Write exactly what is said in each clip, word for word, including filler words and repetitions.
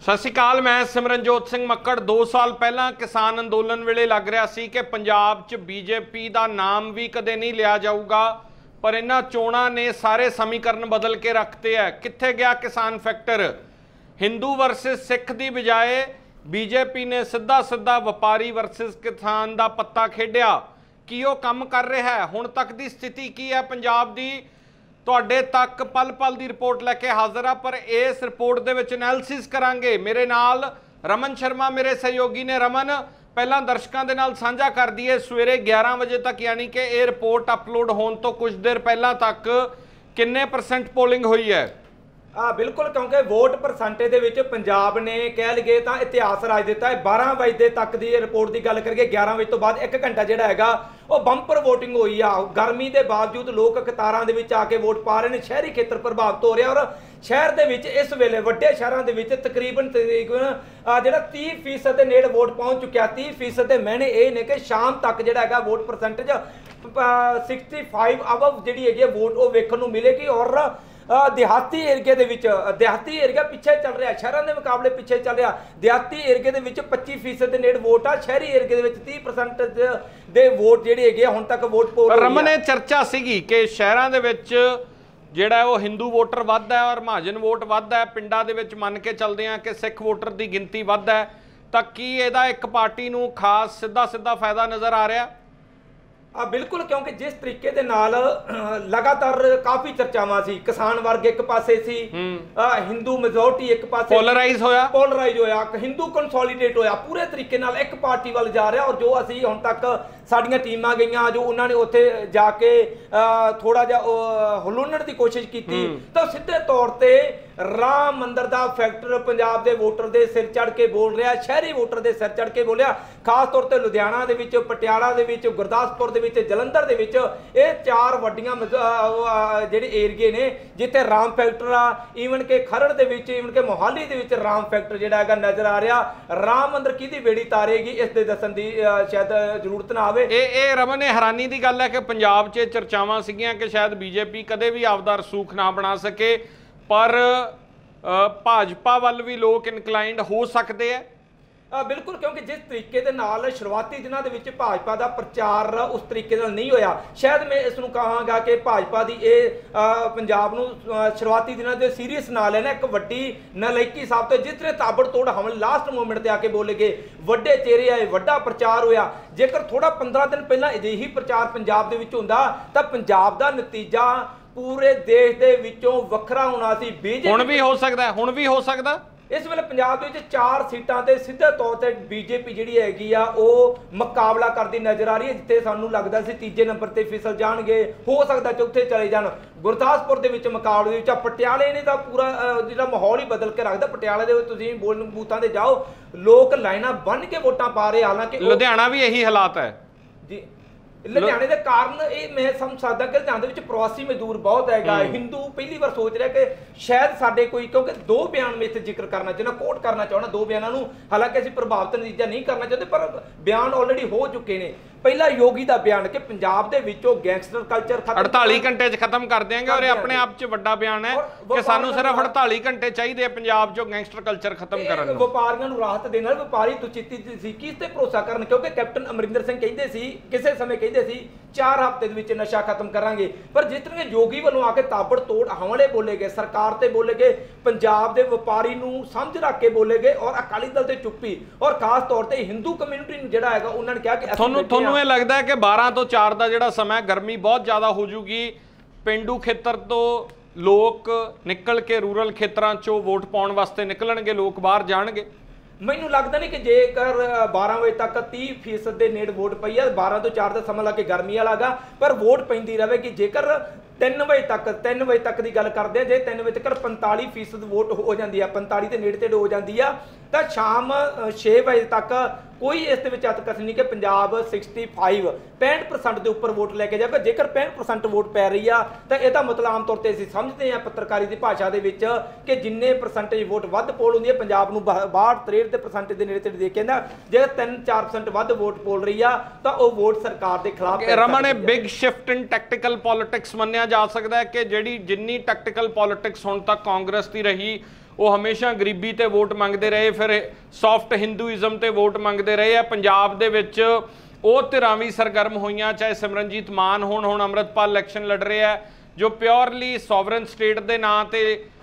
सत श्री अकाल। मैं सिमरनजोत सिंह मक्कड़। दो साल पहला किसान अंदोलन वेले लग रहा सी कि पंजाब च बीजेपी का नाम भी कदे नहीं लिया जाऊगा, पर इन्हां चोणां ने सारे समीकरण बदल के रखते हैं। कित्थे गया किसान फैक्टर? हिंदू वर्सिस सिख की बजाय बीजेपी ने सीधा सीधा व्यापारी वर्सिस किसान का पत्ता खेडिया। की वो काम कर रहा है? हुण तक की स्थिति की है पंजाब की? तुहाडे तक पल पल की रिपोर्ट लैके हाजिर आ, पर इस रिपोर्ट दे विच एनालिसिस करांगे। मेरे नाल रमन शर्मा मेरे सहयोगी ने। रमन, पहला दर्शकों के नाल साझा कर दीए, सवेरे ग्यारह बजे तक यानी कि ये रिपोर्ट अपलोड होने तो कुछ देर पहला तक किन्ने परसेंट पोलिंग हुई है? आ बिल्कुल, क्योंकि वोट परसेंटेज दे विच पंजाब ने कह लगे तो इतिहास राज दिता है। बारह बजे तक की रिपोर्ट की गल करके ग्यारह बजे तो बाद एक घंटा जिहड़ा हैगा वो बंपर वोटिंग हुई आ। गर्मी के बावजूद लोग कतारां दे विच आके वोट पा रहे हैं। शहरी खेत्र प्रभावित हो रहा, और शहर दे विच इस वेले वड्डे शहरां दे विच तकरीबन तकरीबन जिहड़ा तीह फीसद दे नेड़ वोट पहुंच चुक्या। तीह फीसद दे मैंने ये ने कि शाम तक जिहड़ा हैगा vote percentage sixty five above जिहड़ी हैगी वोट वो वेखण नूं मिलेगी। और देहाती एरिया दे विच देहाती एरिया पिछे चल रहा, शहरों के मुकाबले पिछे चल रहा। देहाती एरिया दे विच पच्ची फीसद के नेड़ वोट आ। शहरी एरिया दे विच तीह परसेंट दे वोट जिहड़ी हैगी हुण तक वोट पोल। रमन, ये चर्चा सीगी कि शहरों के विच जिहड़ा वो हिंदू वोटर वध है और महाजन वोट वध है, पिंडां दे विच मन के चलदे आ कि सिख वोटर की गिनती वध है, तां की इहदा एक पार्टी नूं खास सीधा सीधा फायदा नज़र आ रहा? आ बिल्कुल, क्योंकि जिस तरीके दे नाल लगातार काफ़ी चर्चावां सी, किसान वर्ग एक पासे सी, हिंदू मेजोरिटी एक पासे पोलराइज होया पोलराइज होया हिंदू कंसोलीडेट होया, पूरे तरीके नाल एक पार्टी वाल जा रहा। और जो असी हुण तक साडियां टीमां गईयां, जो उन्होंने उत्थे जाके थोड़ा जिहा हलूणन की कोशिश की, तो सीधे तौर पर राम मंदिर का फैक्टर पंजाब के वोटर के सिर चढ़ के बोल रहा, शहरी वोटर के सिर चढ़ के बोलिया। खास तौर पर लुधियाना दे विच, पटियाला दे विच, गुरदासपुर दे विच, जलंधर दे विच ये चार वड्डियां जिहड़े एरिए ने जिथे राम फैक्टर आ। ईवन के खरड़ दे विच, ईवन के मोहाली दे विच राम फैक्टर जिहड़ा हैगा नजर आ रहा। राम मंदिर किहदी बेड़ी तारेगी इस दे दस्सण दी शायद जरूरत ना आवे। ए ए रमन, ने हैरानी की गल है कि पंजाब च चर्चावां सीगियां कि शायद बीजेपी कदे भी आपदा रसूख ना बना सके, पर भाजपा वाल भी लोग इनकलाइंड हो सकते हैं। आ, बिल्कुल, क्योंकि जिस तरीके दे नाल शुरुआती दिनों के विच भाजपा का प्रचार उस तरीके नाल नहीं होया। शायद मैं इसनूं कहांगा कि भाजपा की ये पंजाब नूं शुरुआती दिनों के सीरीयस ना लेना एक वड्डी नलायकी साबित होई। जिस तरह ताबड़ तोड़ हमले लास्ट मोमेंट पर आके बोले गए, वड्डे चेहरे आए, वड्डा प्रचार होया। जेकर थोड़ा पंद्रह दिन पहला अजिही प्रचार पंजाब दे विच हुंदा तां पंजाब दा नतीजा पूरे देश दे विचों वखरा होना सी। बीजेपी हुण भी हो सकदा है, हुण भी हो सकदा। इस वेले पंजाब दे विच चार सीटां ते सीधे तौर पर बीजेपी जिहड़ी हैगी आ वो मुकाबला करती नजर आ रही है। जिथे सानूं लगदा सी तीजे नंबर ते फिसल जाणगे, हो सकदा चौथे चले जाण। गुरदासपुर दे विच मुकाबले दे विच पटियाले ने तां पूरा जिहड़ा माहौल ही बदल के रखदा। पटियाले दे विच तुसीं बोल बूथां ते जाओ, लोग लाइनां बन के वोटां पा रहे। हालांकि लुधियाना भी यही हालात है जी। लुधियाने के कारण ये मैं समझ सकता कि लुधियाने में प्रवासी मजदूर बहुत है। हिंदू पहली बार सोच रहा कि शायद साडे कोई, क्योंकि दो बयान में इत्थे जिक्र करना चाहना, कोट करना चाहना दो बयानों नूं। हालांकि असीं प्रभावित नतीजा नहीं करना चाहते, पर बयान ऑलरेडी हो चुके हैं। पहला योगी का बयान कि पंजाब दे विचों गैंगस्टर कल्चर अड़ताली घंटे च खत्म कर देंगे, और अपने आप च वड्डा बयान है कि सानू सिर्फ अड़ताली घंटे चाहिए पंजाब चों गैंगस्टर कल्चर खत्म करन। व्यापारियों नूं राहत देण वाले व्यापारी दुचिती सी किस ते भरोसा करन, क्योंकि कैप्टन अमरिंदर सिंह कहंदे सी किसी समय कहंदे सी चार हफ्ते दे विच नशा खत्म करांगे। पर जिस तरह योगी वालों आके ताबड़ तोड़ हमले बोले गए, सरकार ते बोले गए, पंजाब दे व्यापारी नूं समझ रख के बोले गए, और अकाली दल ते चुप्पी। और खास तौर पर हिंदू कम्यूनिटी नूं जिहड़ा हैगा उन्होंने कहा कि तुहानूं तुहानूं ਇਹ लगदा है कि बारह तो चार का जिहड़ा समय गर्मी बहुत ज़्यादा हो जूगी, पेंडू खेतर तो लोग निकल के रूरल खेतरां चों वोट पाउण वास्ते निकलणगे, लोग बाहर जाणगे? मैनूं लगदा नहीं कि जेकर बारह बजे तक तीह फीसद के नेड़ वोट पई है, बारह तो चार का समा ला के गर्मी वाला गा, पर वोट पैंदी रहेगी। जेकर तीन बजे तक तीन बजे तक की गल करते हैं, जे तीन बजे तक पंताली फीसद वोट हो जाती है, पंताली के नेड़े तेड़े हो जाती है, तो शाम छे बजे तक कोई इस अतकस नहीं कि पंजाब सिक्सटी फाइव पैंठ परसेंट के उपर वोट लैके जाएगा। जेकर पैंठ परसेंट वोट पै रही है तो यह मतलब आम तौर पर असीं समझते हैं पत्रकारी की भाषा के कि जिन्ने परसेंटेज वोट वध पोल होंदी है पंजाब नूं बाहठ त्रेहठ के परसेंटेज के नेड़े तेड़े देखे ना, जे तीन चार परसेंट वध वोट पोल रही है तो वह वोट सरकार के खिलाफ। Raman, big shift in tactical politics मन्निया जा सकता है कि जिहड़ी जिन्नी टैक्टिकल पॉलिटिक्स हुण तक कांग्रेस की रही ਉਹ ਹਮੇਸ਼ਾ ਗਰੀਬੀ ਤੇ ਵੋਟ ਮੰਗਦੇ ਰਹੇ, ਫਿਰ ਸੌਫਟ ਹਿੰਦੂਇਜ਼ਮ ਤੇ ਵੋਟ ਮੰਗਦੇ ਰਹੇ ਆ। ਪੰਜਾਬ ਦੇ ਵਿੱਚ ਉਹ ਧਿਰਾਂ ਵੀ ਸਰਗਰਮ ਹੋਈਆਂ, ਚਾਹੇ ਸਿਮਰਨਜੀਤ ਮਾਨ ਹੋਣ, ਹੁਣ ਅੰਮ੍ਰਿਤਪਾਲ ਇਲੈਕਸ਼ਨ ਲੜ ਰਹੇ ਆ ਜੋ ਪਿਓਰਲੀ ਸੋਵਰਨ ਸਟੇਟ ਦੇ ਨਾਂ ਤੇ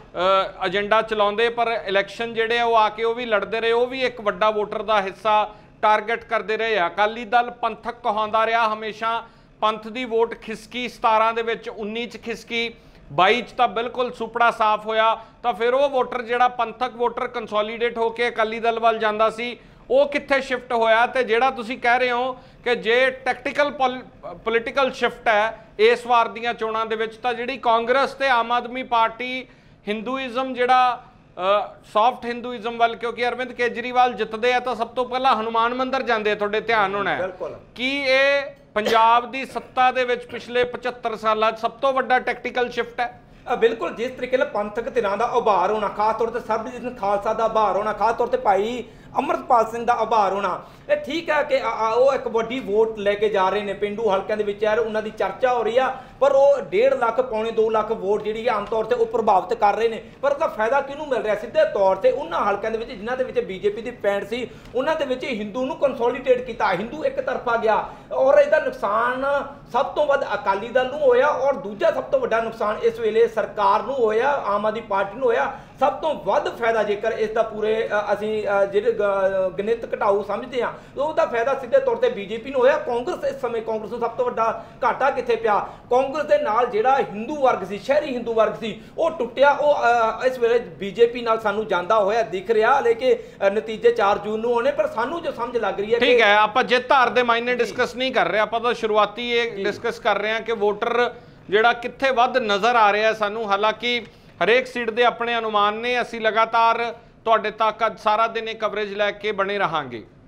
ਏਜੰਡਾ ਚਲਾਉਂਦੇ, ਪਰ ਇਲੈਕਸ਼ਨ ਜਿਹੜੇ ਆ ਉਹ ਆ ਕੇ ਉਹ ਵੀ ਲੜਦੇ ਰਹੇ, ਉਹ ਵੀ ਇੱਕ ਵੱਡਾ ਵੋਟਰ ਦਾ ਹਿੱਸਾ ਟਾਰਗੇਟ ਕਰਦੇ ਰਹੇ ਆ। ਅਕਾਲੀ ਦਲ ਪੰਥਕ ਕਹਾਉਂਦਾ ਰਿਹਾ ਹਮੇਸ਼ਾ, ਪੰਥ ਦੀ ਵੋਟ ਖਿਸਕੀ ਸਤਾਰਾਂ ਦੇ ਵਿੱਚ, ਉੱਨੀ ਚ ਖਿਸਕੀ, ਬਾਈ ਚ ਤਾਂ ਬਿਲਕੁਲ ਸੁਪੜਾ ਸਾਫ਼ ਹੋਇਆ। ਤਾਂ ਫਿਰ ਉਹ ਵੋਟਰ ਜਿਹੜਾ ਪੰਥਕ ਵੋਟਰ ਕੰਸੋਲੀਡੇਟ ਹੋ ਕੇ ਅਕਾਲੀ ਦਲ ਵੱਲ ਜਾਂਦਾ ਸੀ, ਉਹ ਕਿੱਥੇ ਸ਼ਿਫਟ ਹੋਇਆ? ਤੇ ਜਿਹੜਾ ਤੁਸੀਂ ਕਹਿ ਰਹੇ ਹੋ ਕਿ ਜੇ ਟੈਕਟੀਕਲ ਪੋਲੀਟੀਕਲ ਸ਼ਿਫਟ ਹੈ ਇਸ ਵਾਰ ਦੀਆਂ ਚੋਣਾਂ ਦੇ ਵਿੱਚ, ਤਾਂ ਜਿਹੜੀ ਕਾਂਗਰਸ ਤੇ ਆਮ ਆਦਮੀ ਪਾਰਟੀ ਹਿੰਦੂਇਜ਼ਮ ਜਿਹੜਾ ਸੌਫਟ ਹਿੰਦੂਇਜ਼ਮ ਵੱਲ, ਕਿਉਂਕਿ ਅਰਵਿੰਦ ਕੇਜਰੀਵਾਲ ਜਿੱਤਦੇ ਆ ਤਾਂ ਸਭ ਤੋਂ ਪਹਿਲਾਂ ਹਨੂਮਾਨ ਮੰਦਿਰ ਜਾਂਦੇ ਆ, ਤੁਹਾਡੇ ਧਿਆਨ ਹੋਣਾ ਹੈ। ਕੀ ਇਹ ਪੰਜਾਬ ਦੀ ਸੱਤਾ ਦੇ ਵਿੱਚ ਪਿਛਲੇ ਪਝੱਤਰ ਸਾਲਾਂ 'ਚ ਸਭ ਤੋਂ ਵੱਡਾ ਟੈਕਟੀਕਲ ਸ਼ਿਫਟ ਹੈ? ਬਿਲਕੁਲ, ਜਿਸ ਤਰੀਕੇ ਨਾਲ ਪੰਥਕ ਧਿਰਾਂ ਦਾ ਉਭਾਰ ਹੋਣਾ, ਖਾਸ ਤੌਰ ਤੇ ਸਰਬਜੀਤ ਖਾਲਸਾ ਦਾ ਉਭਾਰ ਹੋਣਾ, ਖਾਸ ਤੌਰ ਤੇ ਭਾਈ ਅਮਰਤਪਾਲ ਸਿੰਘ ਦਾ ਉਭਾਰ ਹੋਣਾ, ਇਹ ਠੀਕ ਹੈ ਕਿ ਉਹ ਇੱਕ ਵੱਡੀ ਵੋਟ ਲੈ ਕੇ ਜਾ ਰਹੇ ਨੇ ਪਿੰਡੂ ਹਲਕਿਆਂ ਦੇ ਵਿੱਚ, ਯਾਰ ਉਹਨਾਂ ਦੀ ਚਰਚਾ ਹੋ ਰਹੀ ਆ, ਪਰ ਉਹ ਡੇਢ ਲੱਖ ਪੌਣੇ ਦੋ ਲੱਖ ਵੋਟ ਜਿਹੜੀ ਆਮ ਤੌਰ ਤੇ ਉਹ ਪ੍ਰਭਾਵਿਤ ਕਰ ਰਹੇ ਨੇ। ਪਰ ਉਹਦਾ ਫਾਇਦਾ ਕਿਹਨੂੰ ਮਿਲ ਰਿਹਾ? ਸਿੱਧੇ ਤੌਰ ਤੇ ਉਹਨਾਂ ਹਲਕਿਆਂ ਦੇ ਵਿੱਚ ਜਿਨ੍ਹਾਂ ਦੇ ਵਿੱਚ ਬੀਜੇਪੀ ਦੀ ਪੈਂਟ ਸੀ, ਉਹਨਾਂ ਦੇ ਵਿੱਚ ਹਿੰਦੂ ਨੂੰ ਕੰਸੋਲੀਡੇਟ ਕੀਤਾ, ਹਿੰਦੂ ਇੱਕ ਤਰਫਾ ਗਿਆ, ਔਰ ਇਹਦਾ ਨੁਕਸਾਨ ਸਭ ਤੋਂ ਵੱਧ ਅਕਾਲੀ ਦਲ ਨੂੰ ਹੋਇਆ, ਔਰ ਦੂਜਾ ਸਭ ਤੋਂ ਵੱਡਾ ਨੁਕਸਾਨ ਇਸ ਵੇਲੇ ਸਰਕਾਰ ਨੂੰ ਹੋਇਆ, ਆਮ ਆਦਮੀ ਪਾਰਟੀ ਨੂੰ ਹੋਇਆ। ਸਭ ਤੋਂ ਵੱਧ ਫਾਇਦਾ ਜੇਕਰ ਇਸ ਦਾ ਪੂਰੇ ਅਸੀਂ ਜਿਹੜੇ ਗਣਿਤ ਘਟਾਊ ਸਮਝਦੇ ਹਾਂ, ਉਹਦਾ ਫਾਇਦਾ ਸਿੱਧੇ ਤੌਰ ਤੇ ਬੀਜੇਪੀ ਨੂੰ ਹੋਇਆ। ਕਾਂਗਰਸ ਇਸ ਸਮੇਂ ਕਾਂਗਰਸ ਨੂੰ ਸਭ ਤੋਂ ਵੱਡਾ ਘਾਟਾ ਕਿੱਥੇ ਪਿਆ? ਕਾਂਗਰਸ ਦੇ ਨਾਲ ਜਿਹੜਾ ਹਿੰਦੂ ਵਰਗ ਸੀ, ਸ਼ਹਿਰੀ ਹਿੰਦੂ ਵਰਗ ਸੀ, ਉਹ ਟੁੱਟਿਆ। ਉਹ ਇਸ ਵੇਲੇ ਬੀਜੇਪੀ ਨਾਲ ਸਾਨੂੰ ਜਾਂਦਾ ਹੋਇਆ ਦਿਖ ਰਿਹਾ, ਲੇਕਿਨ ਨਤੀਜੇ ਚਾਰ ਜੂਨ ਨੂੰ ਹੋਣੇ, ਪਰ ਸਾਨੂੰ ਜੋ ਸਮਝ ਲੱਗ ਰਹੀ ਹੈ ਠੀਕ ਹੈ, ਆਪਾਂ ਜਿੱਤ ਹਾਰ ਦੇ ਮਾਇਨੇ ਡਿਸਕਸ ਨਹੀਂ ਕਰ ਰਹੇ, ਆਪਾਂ ਤਾਂ ਸ਼ੁਰੂਆਤੀ ਇਹ ਡਿਸਕਸ ਕਰ ਰਹੇ ਹਾਂ ਕਿ ਵੋਟਰ ਜਿਹੜਾ ਕਿੱਥੇ ਵੱਧ ਨਜ਼ਰ ਆ ਰਿਹਾ ਸਾਨੂੰ। ਹਾਲਾਂਕਿ ਹਰੇਕ ਸੀਟ ਦੇ ਆਪਣੇ ਅਨੁਮਾਨ ਨੇ, ਅਸੀਂ ਲਗਾਤਾਰ ਤੁਹਾਡੇ ਤੱਕ ਅੱਜ ਸਾਰਾ ਦਿਨ ਇਹ ਕਵਰੇਜ ਲੈ ਕੇ ਬਣੇ ਰਹਾਂਗੇ।